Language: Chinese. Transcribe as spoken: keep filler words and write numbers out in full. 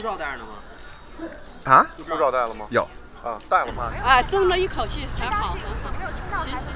照带了吗？ 啊？ 护照带了吗？ 有。 啊，带了吗？ 哎，松了一口气，还好，很好。谢谢。